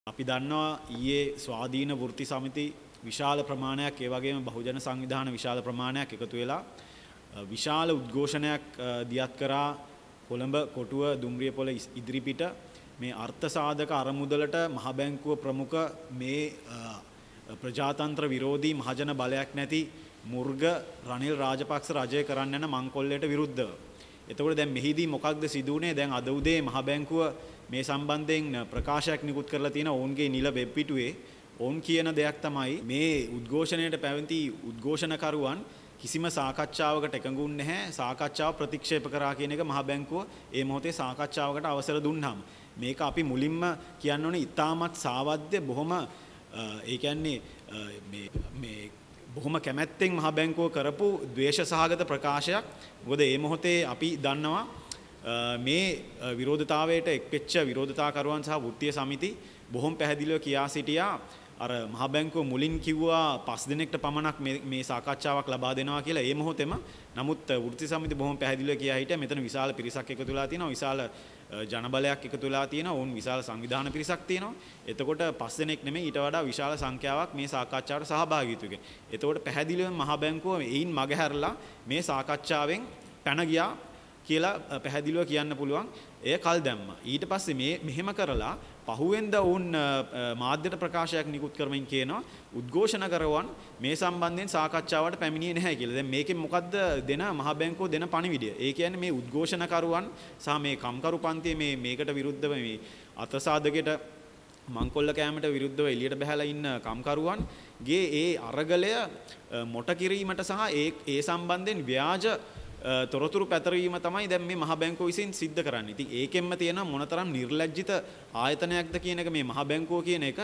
අපි දන්නවා ඊයේ ස්වාධීන වෘත්ති සමිති විශාල ප්‍රමාණයක් ඒ වගේම බහුජන සංවිධාන විශාල ප්‍රමාණයක් එකතු වෙලා විශාල උද්ඝෝෂණයක් දියත් කරා කොළඹ කොටුව දුම්රියපොළ ඉදිරිපිට මේ අර්ථ සාධක අරමුදලට මහ බැංකුව ප්‍රමුඛ මේ ප්‍රජාතන්ත්‍ර විරෝධී මහජන බලයක් නැති මුර්ග රනිල් රාජපක්ෂ රජය කරන්න යන මංකොල්ලයට විරුද්ධව. එතකොට දැන් මෙහිදී මොකක්ද සිදු වුනේ? දැන් අද උදේ මහ බැංකුව මේ සම්බන්ධයෙන් ප්‍රකාශයක් නිකුත් කරලා තියෙන ඔවුන්ගේ නිල වෙබ් පිටුවේ ඔවුන් කියන දෙයක් තමයි මේ උද්ඝෝෂණයට පැවති උද්ඝෝෂණකරුවන් කිසිම සාකච්ඡාවකට එකඟුන් නැහැ. සාකච්ඡාව ප්‍රතික්ෂේප කරා කියන එක මහ බැංකුව ඒ මොහොතේ සාකච්ඡාවකට අවසර දුන්නාම මේක අපි මුලින්ම කියන්න ඕනේ ඉතාමත් සාවද්‍ය බොහොම ඒ කියන්නේ මේ බොහොම කැමැත්තෙන් මහ බැංකුව කරපු ද්වේෂ සහගත ප්‍රකාශයක්. මොකද මේ මොහොතේ අපි දන්නවා මේ විරෝධතාවයට එක්වෙච්ච විරෝධතාකරුවන් සහ වෘත්තීය සමිති බොහොම පැහැදිලිව කියා සිටියා අර මහ බැංකුව මුලින් කිව්වා 5 දිනකට පමණක් මේ සාකච්ඡාවක් ලබා දෙනවා කියලා. ඒ මොහොතේම නමුත් වෘත්තීය සමිති බොහොම පැහැදිලිව කියා හිටියා මෙතන විශාල පිරිසක් එකතු වෙලා තියෙනවා, විශාල ජනබලයක් එකතු වෙලා තියෙනවා, ඔවුන් විශාල සංවිධාන පිරිසක් තියෙනවා. එතකොට 5 දෙනෙක් නෙමෙයි ඊට වඩා විශාල සංඛ්‍යාවක් මේ සාකච්ඡාවට සහභාගී වෙනවා. එතකොට පැහැදිලිවම මහ බැංකුව එයින් මගහැරලා මේ සාකච්ඡාවෙන් පැන ගියා කියලා පැහැදිලිව කියන්න පුළුවන්. එය කල් දැම්මා. ඊට පස්සේ මෙහෙම කරලා පහුවෙන්ද වුන් මාධ්‍යට ප්‍රකාශයක් නිකුත් කරමින් කියනවා උද්ඝෝෂණකරුවන් මේ සම්බන්ධයෙන් සාකච්ඡාවට පැමිණියේ නැහැ කියලා. දැන් මේකෙන් මොකද්ද දෙන මහ බැංකුව දෙන පණිවිඩය? ඒ කියන්නේ මේ උද්ඝෝෂණකරුවන් සහ මේ කම්කරු පන්තියේ මේකට විරුද්ධව මේ අතසාධකයට මංකොල්ල කෑමට විරුද්ධව එළියට බහැලා ඉන්න කම්කරුවන්ගේ ඒ අරගලය මොට කිරීමට සහ ඒ සම්බන්ධයෙන් ව්‍යාජ තොරතුරු පැතරීම තමයි දැන් මේ මහ බැංකුව විසින් සිද්ධ කරන්නේ. ඉතින් ඒකෙන්ම තියෙන මොනතරම් නිර්ලජ්ජිත ආයතනයක්ද කියන එක මේ මහ බැංකුව කියන එක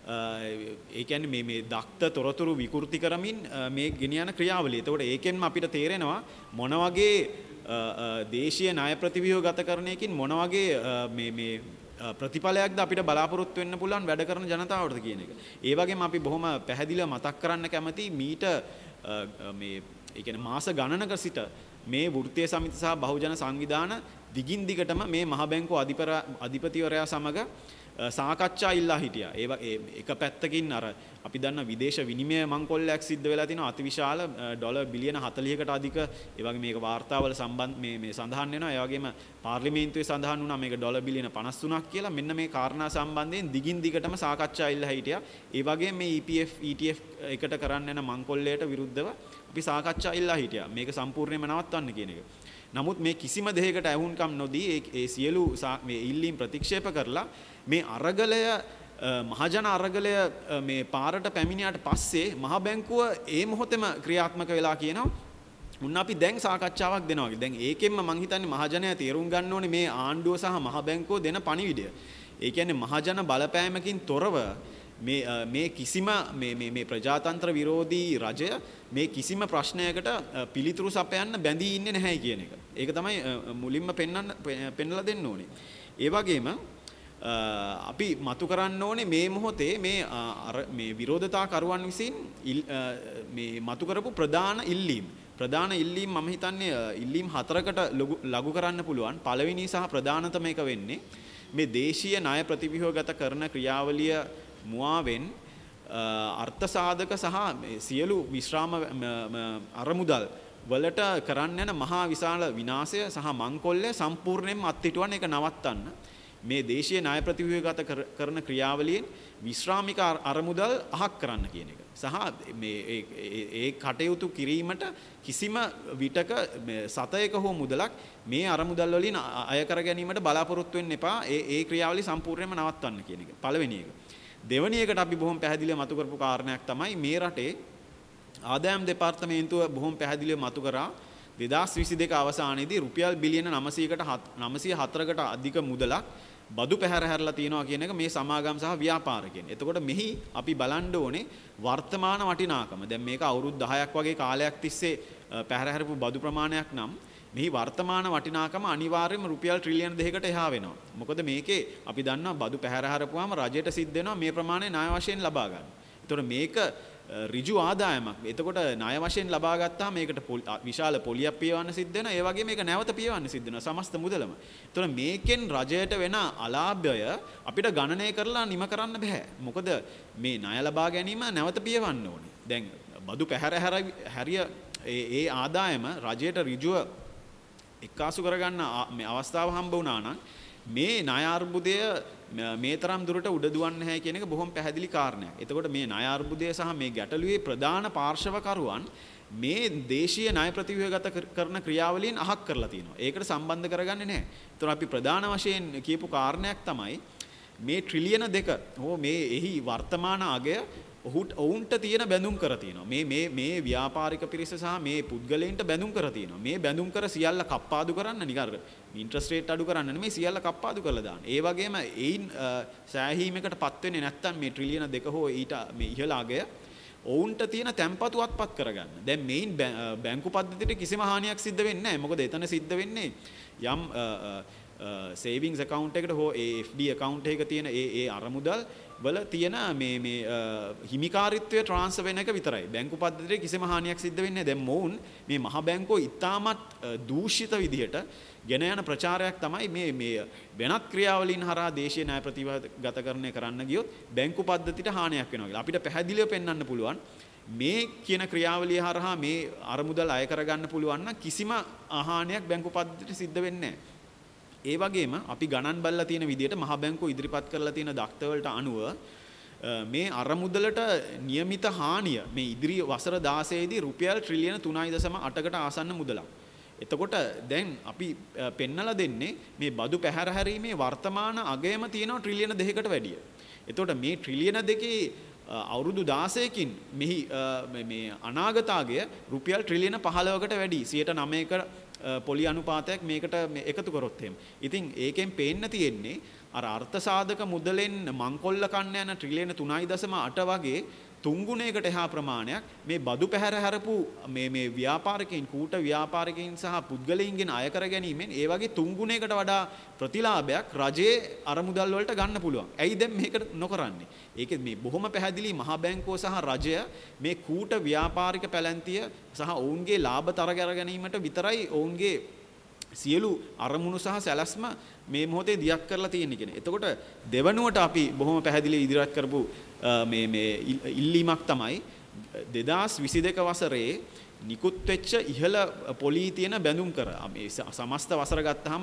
ඒ කියන්නේ මේ දක්ත තොරතුරු විකෘති කරමින් මේ ගෙනියන ක්‍රියාවලිය. ඒතකොට ඒකෙන්ම අපිට තේරෙනවා මොන වගේ දේශීය ණය ප්‍රතිව්‍යුහගතකරණයකින් මොන වගේ මේ ප්‍රතිඵලයක්ද අපිට බලාපොරොත්තු වෙන්න පුළුවන් වැඩ කරන ජනතාවට කියන එක. ඒ වගේම අපි බොහොම පැහැදිලිව මතක් කරන්න කැමති මීට මේ ඒ කියන්නේ මාස ගණනක සිට මේ වෘත්තීය සමිති සහ බහුජන සංවිධාන දිගින් දිගටම මේ මහ බැංකුව අධිපතිවරයා සමග සාකච්ඡා ඉල්ලා හිටියා. ඒ එක පැත්තකින් අර අපි දන්න විදේශ විනිමය මංකොල්ලයක් සිද්ධ වෙලා තිනවා අතිවිශාල ඩොලර් බිලියන 40කට අධික. ඒ වගේ මේක වාර්තාවල සම්බන්ධ මේ සඳහන් වෙනවා. ඒ වගේම පාර්ලිමේන්තුවේ සඳහන් වුණා මේක ඩොලර් බිලියන 53ක් කියලා. මෙන්න මේ කාරණා සම්බන්ධයෙන් දිගින් දිගටම සාකච්ඡා ඉල්ලා හිටියා. ඒ වගේම මේ EPF ETF එකට කරන්න යන මංකොල්ලයට විරුද්ධව අපි සාකච්ඡා ඉල්ලා හිටියා. මේක සම්පූර්ණයෙන්ම නවත්වන්න කියන එක. නමුත් මේ කිසිම දෙයකට ඇහුම්කම් නොදී ඒ සියලු මේ ඉල්ලීම් ප්‍රතික්ෂේප කරලා මේ අරගලය මහජන අරගලය මේ පාරට පැමිණියාට පස්සේ මහ බැංකුව ඒ මොහොතේම ක්‍රියාත්මක වෙලා කියනවා උන් අපි දැන් සාකච්ඡාවක් දෙනවා කියලා. දැන් ඒකෙන්ම මං හිතන්නේ මහජනයා තේරුම් ගන්න ඕනේ මේ ආණ්ඩුව සහ මහ බැංකුව දෙන පණිවිඩය. ඒ කියන්නේ මහජන බලපෑමකින් තොරව මේ කිසිම මේ ප්‍රජාතන්ත්‍ර විරෝධී රජය මේ කිසිම ප්‍රශ්නයකට පිළිතුරු සපයන්න බැඳී ඉන්නේ නැහැ කියන එක. ඒක තමයි මුලින්ම පෙන්වලා දෙන්න ඕනේ. ඒ වගේම අපි මතු කරන්න ඕනේ මේ මොහොතේ මේ විරෝධතාකරුවන් විසින් මේ මතු කරපු ප්‍රධාන ඉල්ලීම් මම හිතන්නේ ඉල්ලීම් 4කට ලඝු කරන්න පුළුවන්. පළවෙනි සහ ප්‍රධානතම එක වෙන්නේ මේ දේශීය ණය ප්‍රතිව්‍යුහගත කරන ක්‍රියාවලිය මුවාවෙන් අර්ථ සාධක සහ සියලු විශ්‍රාම අරමුදල් වලට කරන්න යන මහා විශාල විනාශය සහ මංකොල්ලය සම්පූර්ණයෙන්ම අත්හිටුවන එක නවත්තන්න මේ දේශීය ණය ප්‍රතිව්‍යුහගත කරන ක්‍රියාවලියෙන් විශ්‍රාමික අරමුදල් අහක් කරන්න කියන එක. සහ ඒ කටයුතු කිරීමට කිසිම විටක සතයක හෝ මුදලක් මේ අරමුදල් වලින් අය කර ගැනීමට බලාපොරොත්තු වෙන්න එපා. ඒ ක්‍රියාවලිය සම්පූර්ණයෙන්ම නවත්තන්න කියන එක. පළවෙනි එක. දෙවැනි එකට අපි බොහොම පැහැදිලිව මතු කරපු කාරණයක් තමයි මේ රටේ ආදායම් දෙපාර්තමේන්තුව බොහොම පැහැදිලිව මතු කරා 2022 අවසානයේදී රුපියල් බිලියන 904කට අධික මුදලක් බදු පැහැර හැරලා තියෙනවා කියන එක මේ සමාගම් සහ ව්‍යාපාරිකයන්. එතකොට මෙහි අපි බලන්න ඕනේ වර්තමාන වටිනාකම. දැන් මේක අවුරුදු 10ක් වගේ කාලයක් තිස්සේ පැහැර හැරපු බදු ප්‍රමාණයක් නම් මෙහි වර්තමාන වටිනාකම අනිවාර්යයෙන්ම රුපියල් ට්‍රිලියන 2කට එහා වෙනවා. මොකද මේකේ අපි දන්නවා බදු පැහැර හැරපුවාම රජයට සිද්ධ වෙනවා මේ ප්‍රමාණය ණය වශයෙන් ලබා ගන්න. ඒතකොට මේක ඍජු ආදායමක්. එතකොට ණය වශයෙන් ලබා ගත්තාම මේකට විශාල පොලියක් පියවන්න සිද්ධ වෙනවා. ඒ වගේම මේක නැවත පියවන්න සිද්ධ වෙනවා සමස්ත මුදලම. එතකොට මේකෙන් රජයට වෙන අලාභය අපිට ගණනය කරලා නිම කරන්න බෑ. මොකද මේ ණය ලබා ගැනීම නැවත පියවන්න ඕනේ. දැන් බදු පැහැර හැරිය ඒ ආදායම රජයට ඍජුව එක්කාසු කරගන්න මේ අවස්ථාව හම්බ වුණා නම් මේ ණය අර්බුදය මේ තරම් දුරට උඩ දුවන්නේ නැහැ කියන එක බොහොම පැහැදිලි කාරණයක්. එතකොට මේ ණය අර්බුදය සහ මේ ගැටලුවේ ප්‍රධාන පාර්ශවකරුවන් මේ දේශීය ණය ප්‍රතිව්‍යුහගත කරන ක්‍රියාවලියෙන් අහක් කරලා තියෙනවා. ඒකට සම්බන්ධ කරගන්නේ නැහැ. ඒතර අපි ප්‍රධාන වශයෙන් කියපු කාරණයක් තමයි මේ ට්‍රිලියන 2 හෝ මේ එහි වර්තමාන අගය ඔවුන්ට තියෙන බැඳුම් කර තියෙනවා. මේ ව්‍යාපාරික පිරිස සහ මේ පුද්ගලයන්ට බැඳුම් කර තියෙනවා. මේ බැඳුම් කර සියල්ල කප්පාදු කරන්න නිකන් ඉන්ට්‍රස්ට් රේට් අඩු කරන්න නෙමෙයි සියල්ල කප්පාදු කරලා දාන්න. ඒ වගේම ඒයින් සෑහීමකටපත් වෙන්නේ නැත්නම් මේ ට්‍රිලියන 2 හෝ ඊට මේ ඉහළ අගය ඔවුන්ට තියෙන තැන්පතු අත්පත් කරගන්න. දැන් මේයින් බැංකු පද්ධතියට කිසිම හානියක් සිද්ධ වෙන්නේ නැහැ. මොකද එතන සිද්ධ වෙන්නේ යම් සේවිංස් account එකට හෝ FD account එකක තියෙන ඒ අරමුදල් වල තියෙන මේ හිමිකාරීත්වය ට්‍රාන්ස්ෆර් වෙන එක විතරයි. බැංකු පද්ධතියේ කිසිම හානියක් සිද්ධ වෙන්නේ නැහැ. දැන් මොවුන් මේ මහ බැංකුව ඉතාමත් දූෂිත විදිහට ගෙන යන ප්‍රචාරයක් තමයි මේ වෙනත් ක්‍රියාවලින් හරහා දේශීය ණය ප්‍රතිගතකරණය කරන්න ගියොත් බැංකු පද්ධතියට හානියක් වෙනවා කියලා. අපිට පැහැදිලිව පෙන්වන්න පුළුවන් මේ කියන ක්‍රියාවලිය හරහා මේ අරමුදල් අය කරගන්න පුළුවන් නම් කිසිම හානියක් බැංකු පද්ධතියට සිද්ධ වෙන්නේ නැහැ. ඒ වගේම අපි ගණන් බලලා තියෙන විදිහට මහ බැංකුව ඉදිරිපත් කරලා තියෙන දක්ෂ වලට අනුව මේ අරමුදලට નિયમિત හානිය මේ ඉදිරි වසර 16 දී රුපියල් ට්‍රිලියන 3.8කට ආසන්න මුදලක්. එතකොට දැන් අපි පෙන්නලා දෙන්නේ මේ බදු පැහැර හැරීමේ වර්තමාන අගයම තියෙනවා ට්‍රිලියන 2කට වැඩිය. එතකොට මේ ට්‍රිලියන 2කේ අවුරුදු 16කින් මෙහි මේ අනාගත අගය රුපියල් ට්‍රිලියන 15කට වැඩි 9%ක පොලි අනුපාතයක් මේකට එකතු කරොත් එහෙම. ඉතින් ඒකෙන් පේන්න තියෙන්නේ අර අර්ථ සාධක මුදලෙන් මංකොල්ල කන්න යන ට්‍රිලියන 3.8 වගේ තුන්ගුණයකට එහා ප්‍රමාණයක් මේ බදු පැහැර හැරපු මේ ව්‍යාපාරිකයින් කූට ව්‍යාපාරිකයින් සහ පුද්ගලයින්ගෙන් අය කර ගැනීමෙන් ඒ වගේ තුන්ගුණයකට වඩා ප්‍රතිලාභයක් රජයේ අරමුදල් වලට ගන්න පුළුවන්. ඇයි දැන් මේක නොකරන්නේ? ඒකෙත් මේ බොහොම පැහැදිලි මහ බැංකුව සහ රජය මේ කූට ව්‍යාපාරික පැලැන්තිය සහ ඔවුන්ගේ ලාභ තරග කර ගැනීමට විතරයි ඔවුන්ගේ සියලු අරමුණු සහ සැලැස්ම මේ මොහොතේ දියක් කරලා තියෙන්නේ කියන. එතකොට දෙවනුවට අපි බොහොම පැහැදිලි ඉදිරියට කරපු මේ ඉල්ලීමක් තමයි 2022 වසරේ නිකුත් වෙච්ච ඉහළ පොලී තියෙන බැඳුම් කර මේ සමස්ත වසර ගත්තාම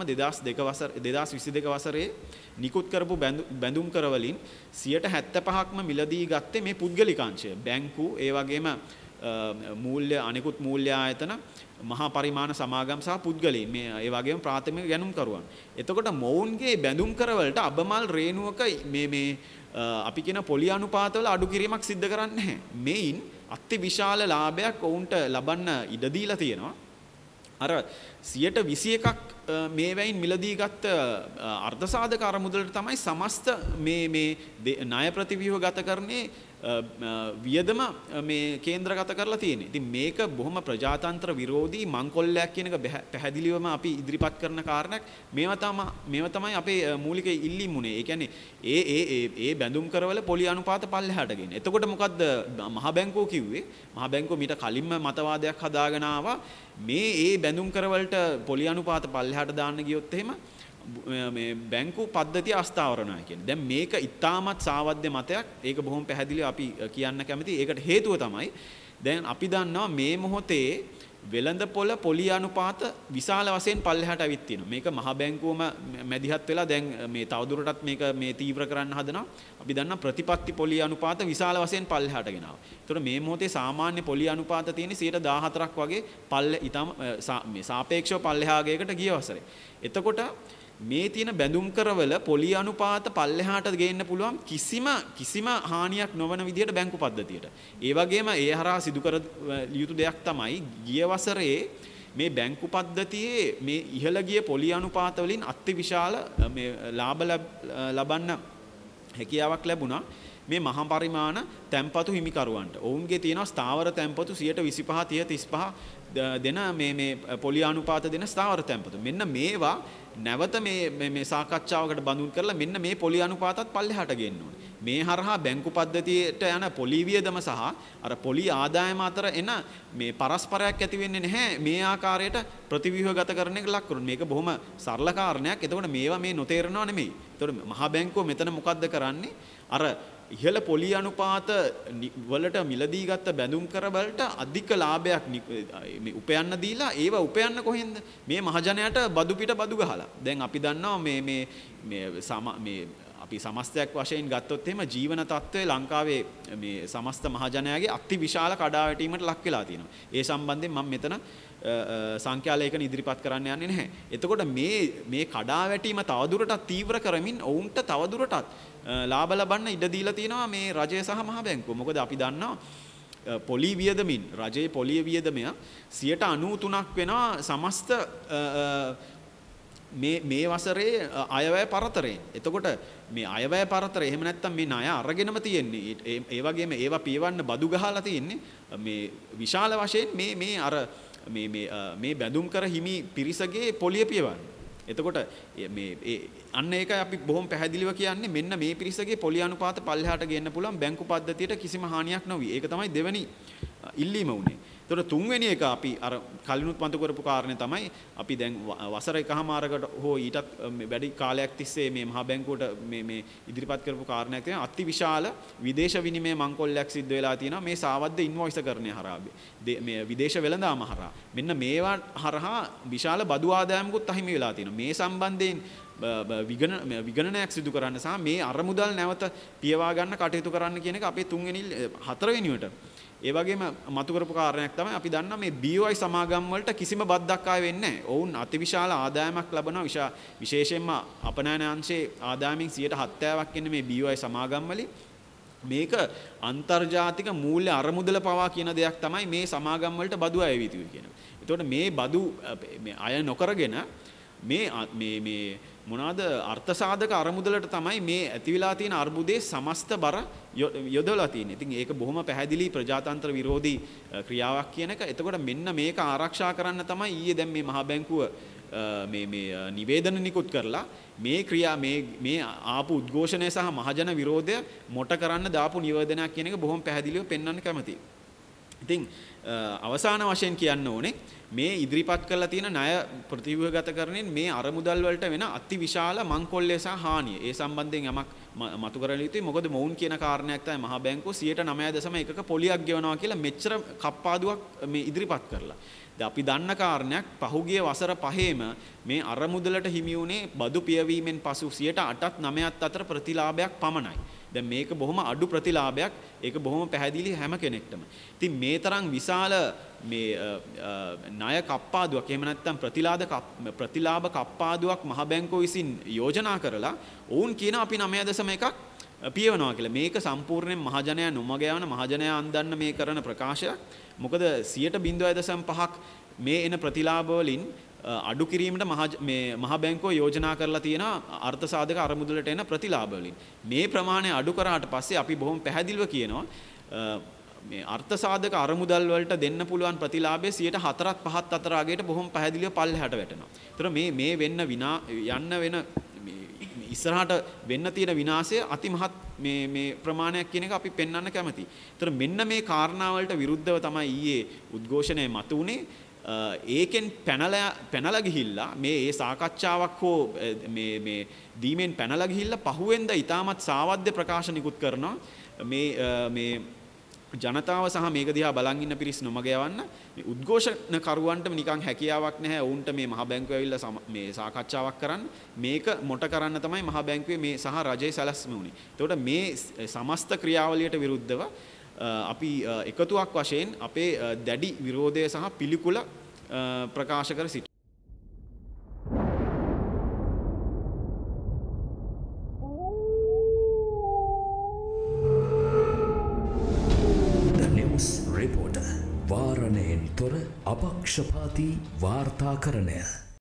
2022 වසරේ නිකුත් කරපු බැඳුම් කර වලින් 75%ක්ම මිලදී ගත්තේ මේ පුද්ගලිකාංශය. බැංකු ඒ වගේම මූල්‍ය අනිකුත් මූල්‍ය ආයතන මහා පරිමාණ සමාගම් සහ පුද්ගලයන් මේ ඒ වගේම ප්‍රාථමික ගැනුම් කරුවන්. එතකොට මොවුන්ගේ බැඳුම් කරවලට අබමල් රේණුවක මේ අපි කියන පොලි අනුපාතවල අඩු කිරීමක් සිද්ධ කරන්නේ නැහැ. මේයින් අති විශාල ලාභයක් ඔවුන්ට ලබන්න ඉඩ දීලා තියෙනවා. අර 21ක් මේවයින් මිලදී ගත්ත අර්ධසාධක අරමුදලට තමයි සමස්ත මේ ණය ප්‍රතිව්‍යුහගත කරන්නේ වියදම මේ කේන්ද්‍රගත කරලා තියෙන්නේ. ඉතින් මේක බොහොම ප්‍රජාතන්ත්‍ර විරෝධී මංකොල්ලයක් කියන එක පැහැදිලිවම අපි ඉදිරිපත් කරන කාරණයක්. මේවා තමයි අපේ මූලික ඉල්ලීම් උනේ. ඒ කියන්නේ ඒ බැඳුම් කරවල පොලි අනුපාත පල්ලෙහාට ගෙන. එතකොට මොකද්ද මහ බැංකුව කිව්වේ? මහ බැංකුව මීට කලින්ම මතවාදයක් හදාගෙන ආවා මේ බැඳුම් කරවලට පොලි අනුපාත පල්ලෙහාට දාන්න ගියොත් එහෙම මේ බැංකු පද්ධතිය අස්ථාවරණය කියන්නේ. දැන් මේක ඉතාමත් සාවද්‍ය මතයක්. ඒක බොහොම පැහැදිලිව අපි කියන්න කැමතියි. ඒකට හේතුව තමයි දැන් අපි දන්නවා මේ මොහොතේ වෙළඳපොළ පොලි අනුපාත විශාල වශයෙන් පල්ලෙහාට අවිත් තියෙනවා. මේක මහ බැංකුවම මැදිහත් වෙලා දැන් මේ තවදුරටත් මේක මේ තීව්‍ර කරන්න හදනවා. අපි දන්නා ප්‍රතිපත්ති පොලි අනුපාත විශාල වශයෙන් පල්ලෙහාට ගෙනාවා. ඒතකොට මේ මොහොතේ සාමාන්‍ය පොලි අනුපාත තියෙන්නේ 14%ක් වගේ මේ සාපේක්ෂව පල්ලෙහාගයකට ගිය වසරේ. එතකොට මේ තියෙන බැඳුම් කරවල පොලි අනුපාත පල්ලෙහාට ගේන්න පුළුවන් කිසිම හානියක් නොවන විදිහට බැංකු පද්ධතියට. ඒ වගේම ඒ හරහා සිදු කර යුතු දෙයක් තමයි ගිය වසරේ මේ බැංකු පද්ධතියේ මේ ඉහළ ගිය පොලි අනුපාත වලින් අතිවිශාල මේ ලාභ ලබන්න හැකියාවක් ලැබුණා. මේ මහා පරිමාණ තැන්පතු හිමිකරුවන්ට ඔවුන්ගේ තියෙනවා ස්ථාවර තැන්පතු 25 30 35 දෙන මේ පොලි අනුපාත දෙන ස්ථාවර තැන්පතු. මෙන්න මේවා නැවත මේ සාකච්ඡාවකට බඳුන් කරලා මෙන්න මේ පොලි අනුපාතත් පල්ලෙහාට ගෙන්න ඕනේ. මේ හරහා බැංකු පද්ධතියට යන පොලි වියදම සහ අර පොලි ආදායම අතර එන මේ පරස්පරයක් ඇති වෙන්නේ නැහැ. මේ ආකාරයට ප්‍රතිව්‍යුහගත කරන එක ලක් කරුණු. මේක බොහොම සරල කාරණයක්. එතකොට මේවා මේ නොතේරෙනව නෙමෙයි. එතකොට මහා බැංකුව මෙතන මොකද්ද කරන්නේ? අර ඉහළ පොලි අනුපාත වලට මිලදී ගත්ත බැඳුම් කර වලට අධික ලාභයක් මේ උපයන්න දීලා ඒව උපයන්න කොහෙන්ද? මේ මහජනයාට බදු පිට බදු ගහලා. දැන් අපි දන්නවා මේ අපි සමස්තයක් වශයෙන් ගත්තොත් එහෙම ජීවන තත්ත්වය ලංකාවේ මේ සමස්ත මහජනයාගේ අති විශාල කඩාවැටීමකට ලක් වෙලා තියෙනවා. ඒ සම්බන්ධයෙන් මම මෙතන සංඛ්‍යා ලේඛන ඉදිරිපත් කරන්න යන්නේ නැහැ. එතකොට මේ කඩාවැටීම තවදුරටත් තීව්‍ර කරමින් ඔවුන්ට තවදුරටත් ලාභ ලබන්න ඉඩ දීලා තියෙනවා මේ රජය සහ මහ බැංකුව. මොකද අපි දන්නවා පොලි වියදමින් රජයේ පොලි වියදමය 93% වෙනවා සමස්ත මේ වසරේ අයවැය පරතරයෙන්. එතකොට මේ අයවැය පරතරය එහෙම නැත්නම් මේ ණය අරගෙනම තියෙන්නේ. ඒ වගේම ඒවා පියවන්න බදු ගහලා තියෙන්නේ. මේ විශාල වශයෙන් මේ බැඳුම් කර හිමි පිරිසගේ පොලිය පියවන්න. එතකොට අන්න ඒකයි අපි බොහොම පැහැදිලිව කියන්නේ මෙන්න මේ පිරිසගේ පොලි අනුපාත පල්ලෙහාට ගෙන්න පුළුවන් බැංකු පද්ධතියට කිසිම හානියක් නොවි. ඒක තමයි දෙවෙනි ඉල්ලීම උනේ. එතකොට තුන්වෙනි එක අපි අර කලිනුත් මතු කරපු කාරණේ තමයි අපි දැන් වසර එකහමාරකට හෝ ඊටත් වැඩි කාලයක් තිස්සේ මේ මහා බැංකුවට මේ ඉදිරිපත් කරපු කාරණයක් තියෙනවා. අති විශාල විදේශ විනිමය මංකොල්ලයක් සිද්ධ වෙලා තියෙනවා මේ සාවද්ද ඉන්වොයිසකරණය හරහා. මේ විදේශ වෙළඳාම හරහා. මෙන්න මේවා හරහා විශාල බදු ආදායමකුත් අහිමි වෙලා තියෙනවා. මේ සම්බන්ධයෙන් විගණනයක් සිදු කරන්න සහ මේ අරමුදල් නැවත පියවා ගන්න කටයුතු කරන්න කියන එක අපේ හතරවෙනිවට. ඒ වගේම මතු කරපු කාරණයක් තමයි අපි දන්නා මේ BOI සමාගම් වලට කිසිම බද්දක් ආයෙ වෙන්නේ නැහැ. ඔවුන් අතිවිශාල ආදායමක් ලබනවා. විශේෂයෙන්ම අපනයන අංශයේ ආදායමින් 70%ක් ඉන්නේ මේ BOI සමාගම් වලින්. මේක අන්තර්ජාතික මූල්‍ය අරමුදල පවා කියන දෙයක් තමයි මේ සමාගම් වලට බදු අය විය යුතුයි කියන එක. එතකොට මේ බදු මේ අය නොකරගෙන මේ මොනවාද අර්ථ සාධක අරමුදලට තමයි මේ ඇති වෙලා තියෙන අර්බුදයේ සමස්ත බර යොදවලා තියෙන්නේ. ඉතින් ඒක බොහොම පැහැදිලි ප්‍රජාතන්ත්‍ර විරෝධී ක්‍රියාවක් කියන එක. එතකොට මෙන්න මේක ආරක්ෂා කරන්න තමයි ඊයේ දැන් මේ මහා බැංකුව මේ නිවේදන නිකුත් කරලා මේ ආපු උද්ඝෝෂණය සහ මහජන විරෝධය මොට කරන්න දාපු නිවේදනයක් කියන එක බොහොම පැහැදිලිව පෙන්වන්න කැමතියි. ඉතින් අවසාන වශයෙන් කියන්න ඕනේ මේ ඉදිරිපත් කරලා තියෙන ණය ප්‍රතිව්‍යුහගත කරමින් මේ අරමුදල් වලට වෙන අති විශාල මංකොල්ලය සහ හානිය. ඒ සම්බන්ධයෙන් යමක් මතු කරලා යුතුයි. මොකද මොවුන් කියන කාරණයක් තමයි මහා බැංකුව 9.1%ක පොලියක් ගෙවනවා කියලා මෙච්චර කප්පාදුවක් මේ ඉදිරිපත් කරලා. දැන් අපි දන්න කාරණයක් පහුගිය වසර 5ෙම මේ අරමුදලට හිමි වුණේ බදු පියවීමෙන් පසු 8%ත් 9%ත් අතර ප්‍රතිලාභයක් පමණයි. දැන් මේක බොහොම අඩු ප්‍රතිලාභයක්. ඒක බොහොම පැහැදිලි හැම කෙනෙක්ටම. ඉතින් මේ තරම් විශාල මේ ණය කප්පාදුවක් එහෙම නැත්නම් ප්‍රතිලාභ කප්පාදුවක් මහ බැංකුව විසින් යෝජනා කරලා ඔවුන් කියන අපි 9.1ක් පියවනවා කියලා. මේක සම්පූර්ණයෙන් මහජනයා නොමග යවන මහජනයා අන්දන්න මේ කරන ප්‍රකාශයක්. මොකද 0.5ක් මේ එන ප්‍රතිලාභ වලින් අඩු කිරීමට මහ බැංකුව යෝජනා කරලා තියෙන අර්ථ සාධක අරමුදලට එන ප්‍රතිලාභ වලින් මේ ප්‍රමාණය අඩු කරාට පස්සේ අපි බොහොම පැහැදිලිව කියනවා මේ අර්ථ සාධක අරමුදල් වලට දෙන්න පුළුවන් ප්‍රතිලාභය 4ත් 5ත් අතර ආගයට බොහොම පැහැදිලිව පල්ලෙහාට වැටෙනවා. ඒතර මේ වෙන්න යන්න වෙන ඉස්සරහට වෙන්න තියෙන විනාශය අතිමහත් මේ ප්‍රමාණයක් කියන එක අපි පෙන්වන්න කැමතියි. ඒතර මෙන්න මේ කාරණා වලට විරුද්ධව තමයි ඊයේ උද්ඝෝෂණය මතුනේ. ඒකෙන් පැනලා ගිහිල්ලා මේ සාකච්ඡාවක් හෝ මේ දීමෙන් පැනලා ගිහිල්ලා පහුවෙන්ද ඊටමත් සාවද්‍ය ප්‍රකාශ නිකුත් කරනවා මේ ජනතාව සහ මේක දිහා බලන් ඉන්න පිරිස් නොමග යවන්න මේ උද්ඝෝෂණ කරුවන්ට නිකන් හැකියාවක් නැහැ වුන්ට මේ මහ බැංකුව ඇවිල්ලා මේ සාකච්ඡාවක් කරන්න මේක මොට කරන්න තමයි මහ බැංකුවේ මේ සහ රජයේ සැලැස්ම උනේ. එතකොට මේ සමස්ත ක්‍රියාවලියට විරුද්ධව අපි එකතුවක් වශයෙන් අපේ දැඩි විරෝධය සහ පිළිකුල ප්‍රකාශ කර සිටිනවා. The News Reporter වාරණයෙන් තොර අපක්ෂපාතී වාර්තාකරණය